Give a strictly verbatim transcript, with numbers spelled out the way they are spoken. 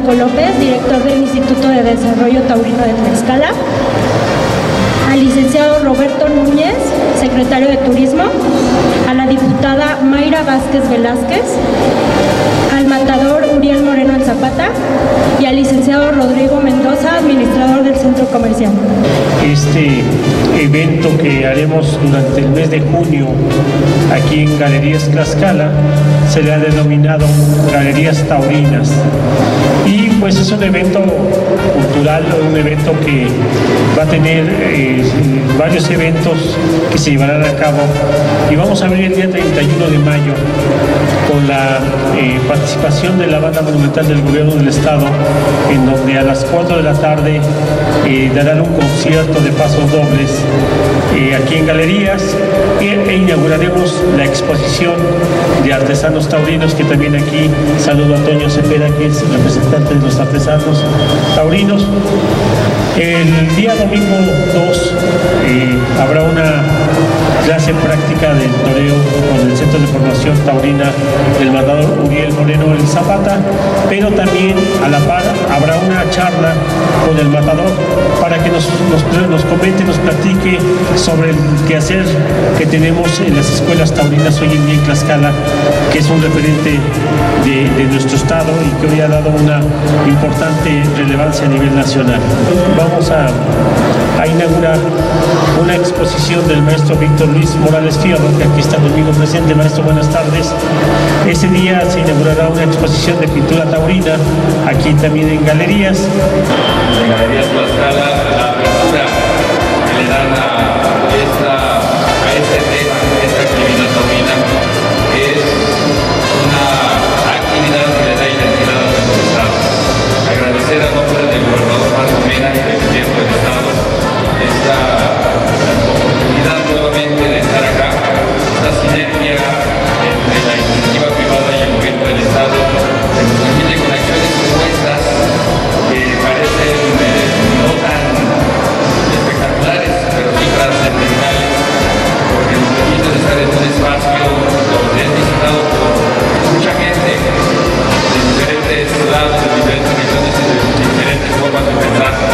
Blanco López, director del Instituto de Desarrollo Taurino de Tlaxcala, al licenciado Roberto Núñez, secretario de Turismo, a la diputada Mayra Vázquez Velázquez, al matador Uriel Moreno El Zapata y al licenciado Rodrigo Mendoza, administrador del centro comercial. Este evento que haremos durante el mes de junio aquí en Galerías Tlaxcala se le ha denominado Galerías Taurinas, y pues es un evento cultural, un evento que va a tener eh, varios eventos que se llevarán a cabo, y vamos a abrir el día treinta y uno de mayo con la eh, participación de la Banda Monumental del Gobierno del Estado, en donde a las cuatro de la tarde eh, darán un concierto de pasos dobles eh, aquí en Galerías, e, e inauguraremos la exposición de artesanos taurinos, que también aquí saludo a Toño Cepeda, que es representante de los artesanos taurinos. El día domingo dos eh, habrá una clase práctica del toreo con el Centro de Formación Taurina del matador Uriel Moreno El Zapata, pero también a la par habrá una charla con el matador para que nos, nos, nos comente, nos platique sobre el quehacer que tenemos en las escuelas taurinas hoy en día en Tlaxcala, que es un referente de, de nuestro estado y que hoy ha dado una importante relevancia a nivel nacional. Vamos a, a inaugurar una exposición del maestro Víctor Luis Morales Fierro, que aquí está conmigo presente. Maestro, buenas tardes. Ese día se inaugurará una exposición de pintura taurina aquí también en Galerías. En Galerías Tlaxcala, la apertura que le dan a, esta, a este tema, a esta actividad taurina, es una actividad que le da identidad a nuestro estado. Agradecer a nombre del gobernador Marco Mena y del gobierno del estado esta oportunidad nuevamente de estar acá, esta sinergia entre la iniciativa privada y el gobierno del estado, que nos permite con acciones como estas, que parecen eh, no tan espectaculares, pero sí trascendentales, porque nos permite estar en un espacio donde es visitado por mucha gente de diferentes lados, de diferentes regiones y de diferentes formas de pensar.